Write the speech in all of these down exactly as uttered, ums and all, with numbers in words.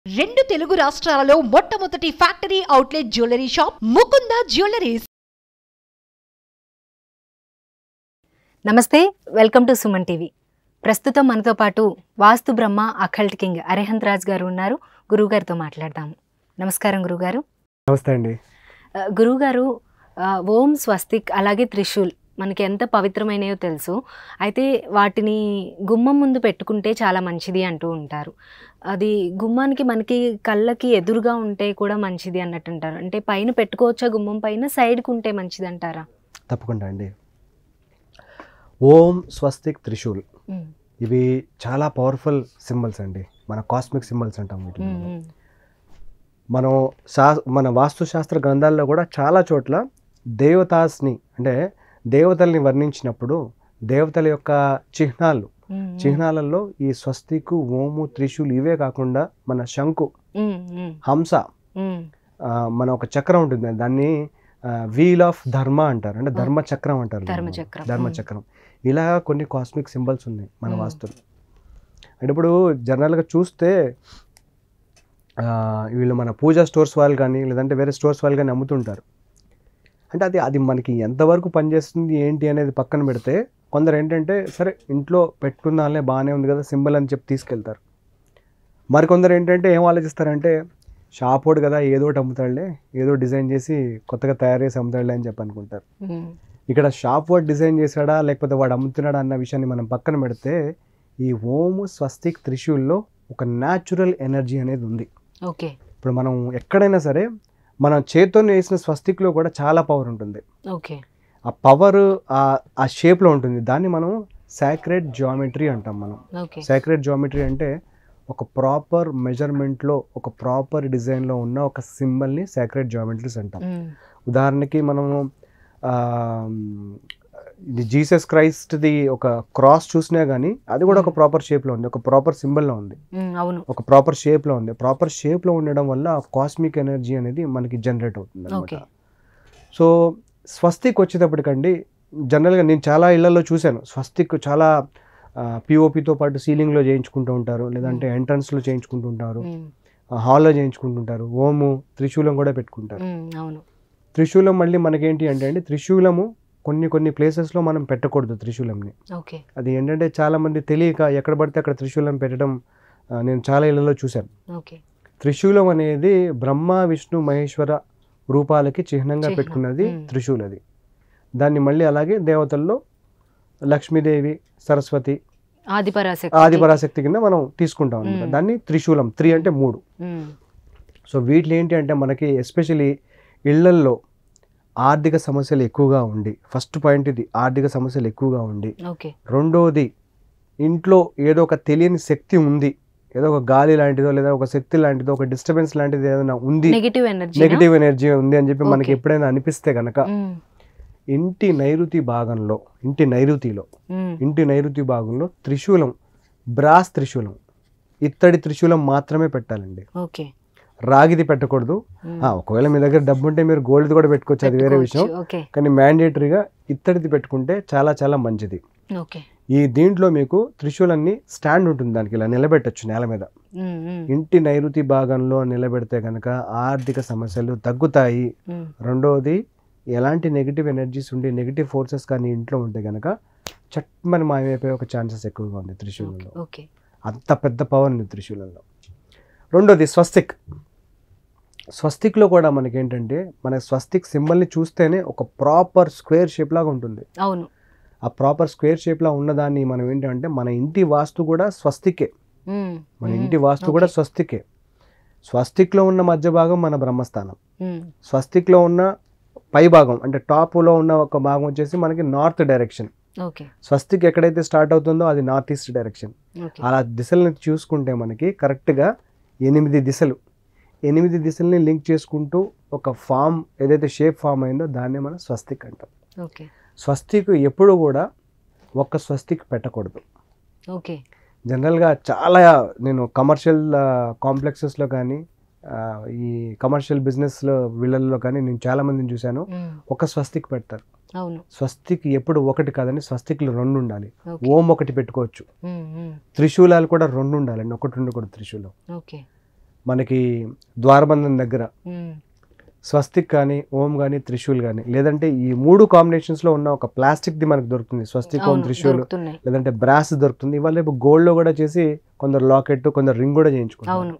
రెండు తెలుగు రాష్ట్రాలలో మొట్టమొదటి factory outlet jewellery shop Mukunda jewelleries. నమస్తే, వెల్కమ్ టు సుమన్ టీవీ. ప్రస్తుతం మనతో పాటు వాస్తు బ్రహ్మ అకల్ట్ కింగ్ అరిహంత్ రాజ్ గారు ఉన్నారు. గురువుగారితో మాట్లాడదాము. నమస్కారం గురుగారు. నమస్తే అండి. గురువుగారు, ఓం స్వస్తిక్ అలాగే త్రిశూల్ మనకి ఎంత పవిత్రమైనయో తెలుసు. అయితే వాటిని గుమ్మం ముందు పెట్టుకుంటే చాలా మంచిది అంటూ ఉంటారు. అది గుమ్మానికి మనకి కళ్ళకి ఎదురుగా ఉంటే కూడా మంచిది అన్నట్టు అంటారు. అంటే పైన పెట్టుకోవచ్చా, గుమ్మం పైన సైడ్కి ఉంటే మంచిది అంటారా? తప్పకుండా అండి. ఓం స్వస్తిక్ త్రిశూల్ ఇవి చాలా పవర్ఫుల్ సింబల్స్ అండి. మన కాస్మిక్ సింబల్స్ అంటాం వీటిని. మనం శా మన వాస్తుశాస్త్ర గ్రంథాల్లో కూడా చాలా చోట్ల దేవతాస్ని అంటే దేవతల్ని వర్ణించినప్పుడు దేవతల యొక్క చిహ్నాలు చిహ్నాలలో ఈ స్వస్తికు, ఓము, త్రిశూల్ ఇవే కాకుండా మన శంకు, హంస, మన ఒక చక్రం ఉంటుంది, దాన్ని వీల్ ఆఫ్ ధర్మ అంటారు, అంటే ధర్మ చక్రం అంటారు, ధర్మ చక్రం. ఇలా కొన్ని కాస్మిక్ సింబల్స్ ఉన్నాయి మన వాస్తులు. అంటే ఇప్పుడు జనరల్గా చూస్తే వీళ్ళు మన పూజా స్టోర్స్ వాళ్ళు కానీ లేదంటే వేరే స్టోర్స్ వాళ్ళు కానీ అమ్ముతుంటారు. అంటే అది అది మనకి ఎంతవరకు పనిచేస్తుంది ఏంటి అనేది పక్కన పెడితే, కొందరు ఏంటంటే సరే ఇంట్లో పెట్టుకుందాలే బాగానే ఉంది కదా సింబల్ అని చెప్పి తీసుకెళ్తారు. మరికొందరు ఏంటంటే ఏం ఆలోచిస్తారంటే షాప్ వాడు కదా ఏదో ఒకటి అమ్ముతాడులే, ఏదో డిజైన్ చేసి కొత్తగా తయారు చేసి అమ్ముతాడులే అని చెప్పి అనుకుంటారు. ఇక్కడ షాప్ వాడు డిజైన్ చేశాడా లేకపోతే వాడు అమ్ముతున్నాడా అన్న విషయాన్ని మనం పక్కన పెడితే, ఈ ఓము స్వస్తిక్ త్రిశూల్లో ఒక న్యాచురల్ ఎనర్జీ అనేది ఉంది. ఓకే, ఇప్పుడు మనం ఎక్కడైనా సరే మనం చేతితో వేసిన స్వస్తిక్లో కూడా చాలా పవర్ ఉంటుంది. ఓకే, ఆ పవర్ ఆ షేప్లో ఉంటుంది. దాన్ని మనం సాక్రెడ్ జియోమెట్రీ అంటాం. మనం సాక్రెడ్ జియోమెట్రీ అంటే ఒక ప్రాపర్ మెజర్మెంట్లో ఒక ప్రాపర్ డిజైన్లో ఉన్న ఒక సింబల్ని సాక్రెడ్ జియోమెట్రీస్ అంటాం. ఉదాహరణకి మనము ఇది జీసస్ క్రైస్ట్ది ఒక క్రాస్ చూసినా కానీ అది కూడా ఒక ప్రాపర్ షేప్లో ఉంది, ఒక ప్రాపర్ సింబల్లో ఉంది, ఒక ప్రాపర్ షేప్లో ఉంది. ప్రాపర్ షేప్లో ఉండడం వల్ల కాస్మిక్ ఎనర్జీ అనేది మనకి జనరేట్ అవుతుంది అనమాట. సో స్వస్తిక్ వచ్చేటప్పటికండి, జనరల్గా నేను చాలా ఇళ్లలో చూశాను స్వస్తిక్ చాలా పిఓపితో పాటు సీలింగ్లో చేయించుకుంటూ ఉంటారు, లేదంటే ఎంట్రన్స్లో చేయించుకుంటూ ఉంటారు, హాల్లో చేయించుకుంటుంటారు. ఓము, త్రిశూలం కూడా పెట్టుకుంటారు. త్రిశూలం మళ్ళీ మనకేంటి అంటే అండి, త్రిశూలము కొన్ని కొన్ని ప్లేసెస్లో మనం పెట్టకూడదు త్రిశూలంని. అది ఏంటంటే చాలామంది తెలియక ఎక్కడ పడితే అక్కడ త్రిశూలం పెట్టడం నేను చాలా ఇళ్లలో చూశాను. త్రిశూలం అనేది బ్రహ్మ, విష్ణు, మహేశ్వర రూపాలకి చిహ్నంగా పెట్టుకున్నది త్రిశూల్. అది దాన్ని మళ్ళీ అలాగే దేవతల్లో లక్ష్మీదేవి, సరస్వతి, ఆదిపరాశక్తి ఆదిపరాశక్తి కింద మనం తీసుకుంటాం అనమాట. దాన్ని త్రిశూలం, త్రి అంటే మూడు. సో వీటిలో ఏంటి అంటే మనకి ఎస్పెషలీ ఇళ్లల్లో ఆర్థిక సమస్యలు ఎక్కువగా ఉండి, ఫస్ట్ పాయింట్ ఇది, ఆర్థిక సమస్యలు ఎక్కువగా ఉండి. రెండోది, ఇంట్లో ఏదో ఒక తెలియని శక్తి ఉంది, ఏదో ఒక గాలి లాంటిదో లేదా ఒక శక్తి లాంటిదో ఒక డిస్టర్బెన్స్ లాంటిది ఏదైనా ఉంది, నెగిటివ్ ఎనర్జీ ఉంది అని చెప్పి మనకి ఎప్పుడైనా అనిపిస్తే కనుక ఇంటి నైరుతి భాగంలో ఇంటి నైరుతిలో ఇంటి నైరుతి భాగంలో త్రిశూలం, బ్రాస్ త్రిశూలం, ఇత్తడి త్రిశూలం మాత్రమే పెట్టాలండి. రాగిది పెట్టకూడదు. ఒకవేళ మీ దగ్గర డబ్బు ఉంటే మీరు గోల్డ్ కూడా పెట్టుకోవచ్చు, అది వేరే విషయం. కానీ మ్యాండేటరీగా ఇత్తడిది పెట్టుకుంటే చాలా చాలా మంచిది. ఈ దీంట్లో మీకు త్రిశూలాన్ని స్టాండ్ ఉంటుంది, దానికి ఇలా నిలబెట్టచ్చు నేల మీద. ఇంటి నైరుతి భాగంలో నిలబెడితే కనుక ఆర్థిక సమస్యలు తగ్గుతాయి. రెండవది, ఎలాంటి నెగిటివ్ ఎనర్జీస్ ఉండి నెగిటివ్ ఫోర్సెస్ కానీ ఇంట్లో ఉంటే కనుక చట్మని మాయమైపోయే ఒక ఛాన్సెస్ ఎక్కువగా ఉంది త్రిశూలంలో. అంత పెద్ద పవర్ ఉంది త్రిశూలంలో. రెండోది స్వస్తిక్. స్వస్తిక్లో కూడా మనకేంటంటే మన స్వస్తిక్ సింబల్ని చూస్తేనే ఒక ప్రాపర్ స్క్వేర్ షేప్ లాగా ఉంటుంది. అవును, ఆ ప్రాపర్ స్క్వేర్ షేప్లా ఉన్నదాన్ని మనం ఏంటంటే మన ఇంటి వాస్తు కూడా స్వస్తికే. మన ఇంటి వాస్తు కూడా స్వస్తికే. స్వస్తిక్లో ఉన్న మధ్య భాగం మన బ్రహ్మస్థానం, స్వస్తిక్లో ఉన్న పై భాగం అంటే టాప్లో ఉన్న ఒక భాగం వచ్చేసి మనకి నార్త్ డైరెక్షన్. స్వస్తిక్ ఎక్కడైతే స్టార్ట్ అవుతుందో అది నార్త్ ఈస్ట్ డైరెక్షన్. అలా దిశల్ని చూసుకుంటే మనకి కరెక్ట్గా ఎనిమిది దిశలు ఎనిమిది దిశల్ని లింక్ చేసుకుంటూ ఒక ఫామ్ ఏదైతే షేప్ ఫామ్ అయిందో దాన్నే మనం స్వస్తిక్ అంటాం. స్వస్తిక్ ఎప్పుడు కూడా ఒక్క స్వస్తిక్ పెట్టకూడదు. జనరల్గా చాలా నేను కమర్షియల్ కాంప్లెక్సెస్లో కానీ ఈ కమర్షియల్ బిజినెస్లో వీళ్ళల్లో కానీ నేను చాలా మందిని చూశాను, ఒక స్వస్తిక్ పెడతారు. స్వస్తిక్ ఎప్పుడు ఒకటి కాదండి, స్వస్తిక్లు రెండు ఉండాలి. ఓం ఒకటి పెట్టుకోవచ్చు, త్రిశూలాలు కూడా రెండు ఉండాలండి, ఒకటి ఉండకూడదు త్రిశూలం. మనకి ద్వారబంధం దగ్గర స్వస్తిక్ కానీ ఓం కానీ త్రిశూల్ కానీ, లేదంటే ఈ మూడు కాంబినేషన్స్లో ఉన్న ఒక ప్లాస్టిక్ది మనకు దొరుకుతుంది, స్వస్తిక్ ఓం త్రిశూల్, లేదంటే బ్రాస్ దొరుకుతుంది. ఇవాళ రేపు గోల్డ్లో కూడా చేసి కొందరు లాకెట్ కొందరు రింగ్ కూడా చేయించుకుంటారు.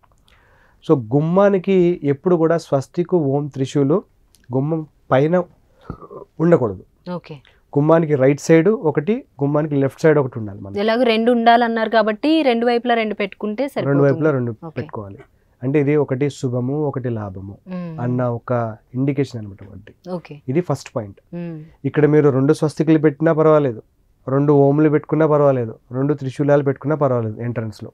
సో గుమ్మానికి ఎప్పుడు కూడా స్వస్తిక్ ఓం త్రిశూలు గుమ్మం పైన ఉండకూడదు. ఓకే, గుమ్మానికి రైట్ సైడ్ ఒకటి, గుమ్మానికి లెఫ్ట్ సైడ్ ఒకటి ఉండాలి. మనం ఎలాగో రెండు ఉండాలన్నారు కాబట్టి రెండు వైపులా రెండు పెట్టుకుంటే రెండు వైపులా రెండు పెట్టుకోవాలి. అంటే ఇది ఒకటి శుభము ఒకటి లాభము అన్న ఒక ఇండికేషన్ అనమాట. బట్టి ఇది ఫస్ట్ పాయింట్. ఇక్కడ మీరు రెండు స్వస్తికులు పెట్టినా పర్వాలేదు, రెండు ఓములు పెట్టుకున్నా పర్వాలేదు, రెండు త్రిశూలాలు పెట్టుకున్నా పర్వాలేదు ఎంట్రన్స్లో.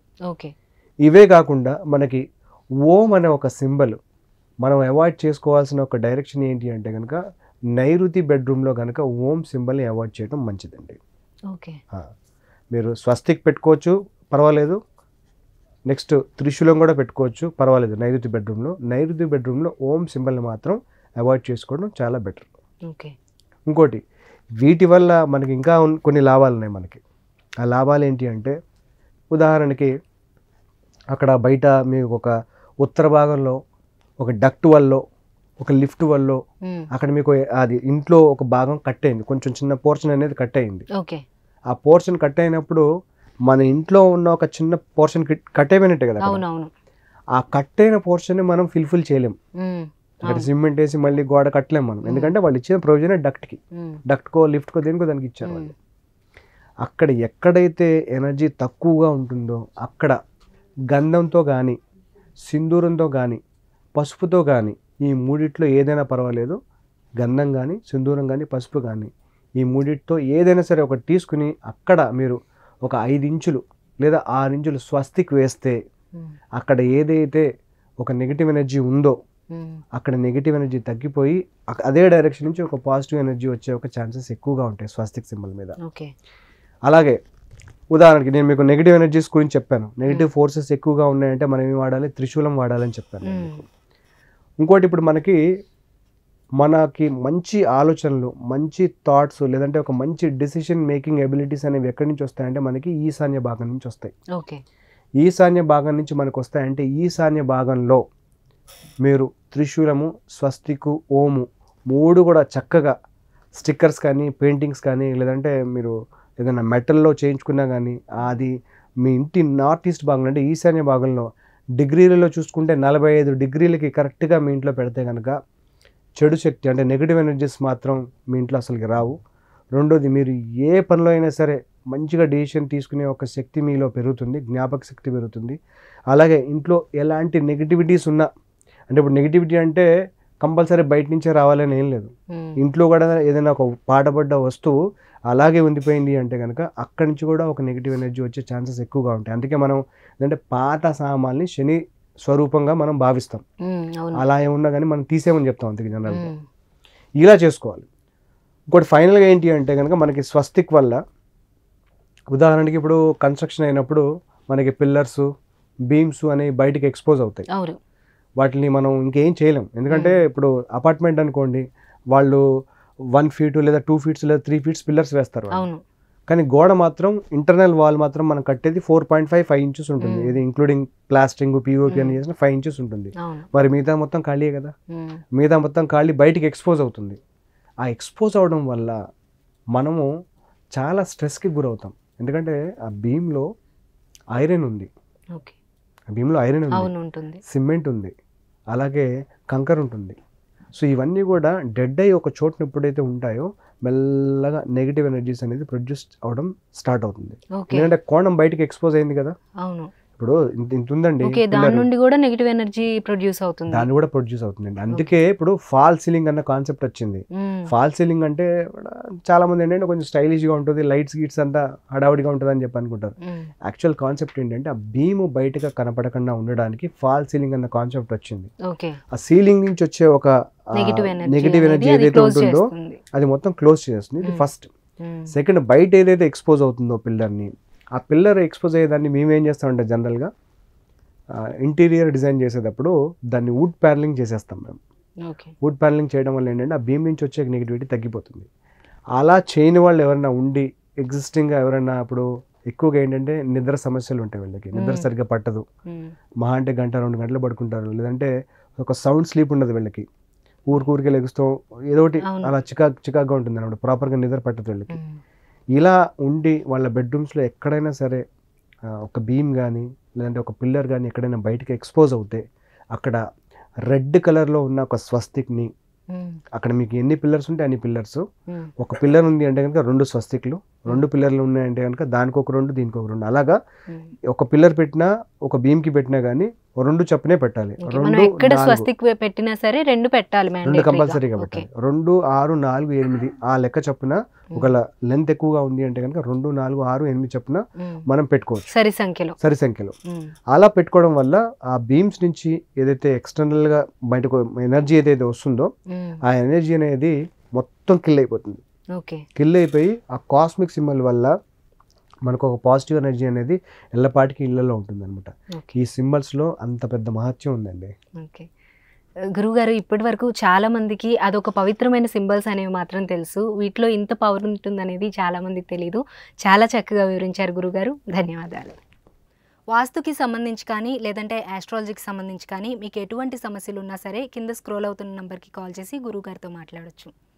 ఇవే కాకుండా మనకి ఓం అనే ఒక సింబల్ మనం అవాయిడ్ చేసుకోవాల్సిన ఒక డైరెక్షన్ ఏంటి అంటే కనుక నైరుతి బెడ్రూమ్లో కనుక ఓం సింబల్ని అవాయిడ్ చేయడం మంచిదండి. ఓకే, మీరు స్వస్తిక్ పెట్టుకోవచ్చు పర్వాలేదు, నెక్స్ట్ త్రిశూలం కూడా పెట్టుకోవచ్చు పర్వాలేదు నైరుతి బెడ్రూమ్లో. నైరుతి బెడ్రూమ్లో ఓం సింబల్ని మాత్రం అవాయిడ్ చేసుకోవడం చాలా బెటర్. ఓకే, ఇంకోటి వీటి వల్ల మనకి ఇంకా కొన్ని లాభాలు ఉన్నాయి మనకి. ఆ లాభాలు ఏంటి అంటే ఉదాహరణకి అక్కడ బయట మీకు ఒక ఉత్తర భాగంలో ఒక డక్ట్ వల్ల ఒక లిఫ్ట్ వల్ల అక్కడ మీకు అది ఇంట్లో ఒక భాగం కట్ అయింది, కొంచెం చిన్న పోర్షన్ అనేది కట్ అయింది. ఆ పోర్షన్ కట్ అయినప్పుడు మన ఇంట్లో ఉన్న ఒక చిన్న పోర్షన్ కట్ అయిపోయినట్టే కదా. ఆ కట్ అయిన పోర్షన్ మనం ఫిల్ఫిల్ చేయలేం, అక్కడ సిమెంట్ వేసి మళ్ళీ గోడ కట్టలేం మనం, ఎందుకంటే వాళ్ళు ఇచ్చిన ప్రొవిజన్ డక్ట్కి, డక్ట్కో లిఫ్ట్కో దేనికో దానికి ఇచ్చారు వాళ్ళు. అక్కడ ఎక్కడైతే ఎనర్జీ తక్కువగా ఉంటుందో అక్కడ గంధంతో కానీ సింధూరంతో కానీ పసుపుతో కానీ ఈ మూడిట్లో ఏదైనా పర్వాలేదు, గంధం కానీ సింధూరం కానీ పసుపు కానీ ఈ మూడిట్లో ఏదైనా సరే ఒకటి తీసుకుని అక్కడ మీరు ఒక ఐదు ఇంచులు లేదా ఆరు ఇంచులు స్వస్తిక్ వేస్తే అక్కడ ఏదైతే ఒక నెగిటివ్ ఎనర్జీ ఉందో అక్కడ నెగిటివ్ ఎనర్జీ తగ్గిపోయి అదే డైరెక్షన్ నుంచి ఒక పాజిటివ్ ఎనర్జీ వచ్చే ఒక ఛాన్సెస్ ఎక్కువగా ఉంటాయి స్వస్తిక్ సింబల్ మీద. అలాగే ఉదాహరణకి నేను మీకు నెగిటివ్ ఎనర్జీస్ గురించి చెప్పాను, నెగిటివ్ ఫోర్సెస్ ఎక్కువగా ఉన్నాయంటే మనం ఏం వాడాలి, త్రిశూలం వాడాలని చెప్పాను. ఇంకోటి ఇప్పుడు మనకి మనకి మంచి ఆలోచనలు మంచి థాట్స్ లేదంటే ఒక మంచి డెసిషన్ మేకింగ్ ఎబిలిటీస్ అనేవి ఎక్కడి నుంచి వస్తాయంటే మనకి ఈశాన్య భాగం నుంచి వస్తాయి. ఈశాన్య భాగం నుంచి మనకు వస్తాయంటే ఈశాన్య భాగంలో మీరు త్రిశూలము స్వస్తికు ఓము మూడు కూడా చక్కగా స్టిక్కర్స్ కానీ పెయింటింగ్స్ కానీ లేదంటే మీరు ఏదైనా మెటల్లో చేయించుకున్నా కానీ అది మీ ఇంటి నార్త్ ఈస్ట్ భాగంలో అంటే ఈశాన్య భాగంలో డిగ్రీలలో చూసుకుంటే నలభై ఐదు డిగ్రీలకి కరెక్ట్గా మీ ఇంట్లో పెడితే కనుక చెడు శక్తి అంటే నెగిటివ్ ఎనర్జీస్ మాత్రం మీ ఇంట్లో అసలుకి రావు. రెండోది మీరు ఏ పనిలో అయినా సరే మంచిగా డెసిషన్ తీసుకునే ఒక శక్తి మీలో పెరుగుతుంది, జ్ఞాపక శక్తి పెరుగుతుంది. అలాగే ఇంట్లో ఎలాంటి నెగిటివిటీస్ ఉన్నా అంటే ఇప్పుడు నెగిటివిటీ అంటే కంపల్సరీ బయట నుంచే రావాలని ఏం లేదు, ఇంట్లో కూడా ఏదైనా ఒక పాటపడ్డ వస్తువు అలాగే ఉండిపోయింది అంటే కనుక అక్కడి నుంచి కూడా ఒక నెగిటివ్ ఎనర్జీ వచ్చే ఛాన్సెస్ ఎక్కువగా ఉంటాయి. అందుకే మనం ఏంటంటే పాత సామాన్ని శని స్వరూపంగా మనం భావిస్తాం, అలా ఏమున్నా కానీ మనం తీసేమని చెప్తాం అందుకే జనరల్గా. ఇలా చేసుకోవాలి. ఇంకోటి ఫైనల్గా ఏంటి అంటే కనుక మనకి స్వస్తిక్ వల్ల ఉదాహరణకి ఇప్పుడు కన్స్ట్రక్షన్ అయినప్పుడు మనకి పిల్లర్స్ బీమ్స్ అనేవి బయటికి ఎక్స్పోజ్ అవుతాయి, వాటిని మనం ఇంకేం చేయలేం. ఎందుకంటే ఇప్పుడు అపార్ట్మెంట్ అనుకోండి వాళ్ళు వన్ ఫీట్ లేదా టూ ఫీట్స్ లేదా త్రీ ఫీట్స్ పిల్లర్స్ వేస్తారు, కానీ గోడ మాత్రం ఇంటర్నల్ వాల్ మాత్రం మనం కట్టేది four point five five inches ఉంటుంది, ఇది ఇంక్లూడింగ్ ప్లాస్టరింగ్ పిఓపి అని చేసిన ఫైవ్ ఇంచెస్ ఉంటుంది. మరి మిగతా మొత్తం ఖాళీయే కదా, మిగతా మొత్తం ఖాళీ బయటికి ఎక్స్పోజ్ అవుతుంది. ఆ ఎక్స్పోజ్ అవడం వల్ల మనము చాలా స్ట్రెస్కి గురవుతాం, ఎందుకంటే ఆ బీమ్లో ఐరన్ ఉంది, ఆ బీమ్లో ఐరన్ ఉంది, సిమెంట్ ఉంది, అలాగే కంకర్ ఉంటుంది. సో ఇవన్నీ కూడా డెడ్ అయ్యి ఒక చోటున ఎప్పుడైతే ఉంటాయో మెల్లగా నెగిటివ్ ఎనర్జీస్ అనేది ప్రొడ్యూస్ అవడం స్టార్ట్ అవుతుంది. ఎందుకంటే కోణం బయటకి ఎక్స్పోజ్ అయింది కదా, ఇప్పుడు ఇంత ఇంత ఉందండి, దాని నుండి కూడా నెగిటివ్ ఎనర్జీ ప్రొడ్యూస్ అవుతుంది, దాన్ని కూడా ప్రొడ్యూస్ అవుతుందండి. అందుకే ఇప్పుడు ఫాల్ సీలింగ్ అన్న కాన్సెప్ట్ వచ్చింది. ఫాల్ సీలింగ్ అంటే చాలా మంది ఏంటంటే కొంచెం స్టైలిష్గా ఉంటుంది, లైట్స్ గిట్స్ అంతా హడావుడిగా ఉంటుంది అని చెప్పి అనుకుంటారు. యాక్చువల్ కాన్సెప్ట్ ఏంటంటే ఆ బీము బయటగా కనపడకుండా ఉండడానికి ఫాల్ సీలింగ్ అన్న కాన్సెప్ట్ వచ్చింది. ఆ సీలింగ్ నుంచి వచ్చే ఒక నెగిటివ్ ఎనర్జీ ఏదైతే ఉంటుందో అది మొత్తం క్లోజ్ చేస్తుంది, ఇది ఫస్ట్. సెకండ్, బయట ఏదైతే ఎక్స్పోజ్ అవుతుందో పిల్లర్ని, ఆ పిల్లర్ ఎక్స్పోజ్ అయ్యేదాన్ని మేము ఏం చేస్తామంటే జనరల్గా ఇంటీరియర్ డిజైన్ చేసేటప్పుడు దాన్ని వుడ్ ప్యానలింగ్ చేసేస్తాం మేము. వుడ్ ప్యానలింగ్ చేయడం వల్ల ఏంటంటే ఆ బీమ్ నుంచి వచ్చే నెగిటివిటీ తగ్గిపోతుంది. అలా చేయని వాళ్ళు ఎవరైనా ఉండి ఎగ్జిస్టింగ్గా ఎవరైనా ఇప్పుడు ఎక్కువగా ఏంటంటే నిద్ర సమస్యలు ఉంటాయి వీళ్ళకి, నిద్ర సరిగ్గా పట్టదు, మహా అంటే గంట రెండు గంటలు పడుకుంటారు, లేదంటే ఒక సౌండ్ స్లీప్ ఉండదు వీళ్ళకి, ఊరికి ఊరికే లెగుస్తాం ఏదో ఒకటి అలా చికాక్ చికాక్గా ఉంటుంది అనమాట, ప్రాపర్గా నిద్ర పట్టదు వీళ్ళకి. ఇలా ఉండి వాళ్ళ బెడ్రూమ్స్లో ఎక్కడైనా సరే ఒక బీమ్ కానీ లేదంటే ఒక పిల్లర్ కానీ ఎక్కడైనా బయటకి ఎక్స్పోజ్ అవుతే అక్కడ రెడ్ కలర్లో ఉన్న ఒక స్వస్తిక్ని, అక్కడ మీకు ఎన్ని పిల్లర్స్ ఉంటే అన్ని పిల్లర్స్, ఒక పిల్లర్ ఉంది అంటే కనుక రెండు స్వస్తిక్లు, రెండు పిల్లర్లు ఉన్నాయంటే కనుక దానికి ఒక రెండు దీనికి ఒక రెండు, అలాగా ఒక పిల్లర్ పెట్టినా ఒక బీమ్కి పెట్టినా కానీ రెండు చప్పునే పెట్టాలి. రెండు స్వస్తిక్ పెట్టినా సరే రెండు పెట్టాలి, రెండు కంపల్సరీగా పెట్టాలి. రెండు ఆరు నాలుగు ఎనిమిది ఆ లెక్క చప్పున, ఒకవేళ లెంత్ ఎక్కువగా ఉంది అంటే కనుక రెండు నాలుగు ఆరు ఎనిమిది చప్పున మనం పెట్టుకోవచ్చు సరి సంఖ్యలో సరి సంఖ్యలో అలా పెట్టుకోవడం వల్ల ఆ బీమ్స్ నుంచి ఏదైతే ఎక్స్టర్నల్ గా బయటకు ఎనర్జీ ఏదైతే వస్తుందో ఆ ఎనర్జీ అనేది మొత్తం కిల్ అయిపోతుంది. కిల్ అయిపోయి ఆ కాస్మిక్ సింబల్ వల్ల మనకు ఒక పాజిటివ్ ఎనర్జీ అనేది ఎల్లపాటికి ఇళ్లలో ఉంటుంది అనమాట. ఈ సింబల్స్లో అంత పెద్ద మహత్యం ఉందండి. ఓకే గురువుగారు, ఇప్పటి వరకు చాలా మందికి అదొక పవిత్రమైన సింబల్స్ అనేవి మాత్రం తెలుసు, వీటిలో ఇంత పవర్ ఉంటుంది అనేది చాలా మందికి తెలియదు. చాలా చక్కగా వివరించారు గురుగారు, ధన్యవాదాలు. వాస్తుకి సంబంధించి కానీ లేదంటే ఆస్ట్రాలజీకి సంబంధించి కానీ మీకు ఎటువంటి సమస్యలు ఉన్నా సరే కింద స్క్రోల్ అవుతున్న నెంబర్కి కాల్ చేసి గురువుగారితో మాట్లాడొచ్చు.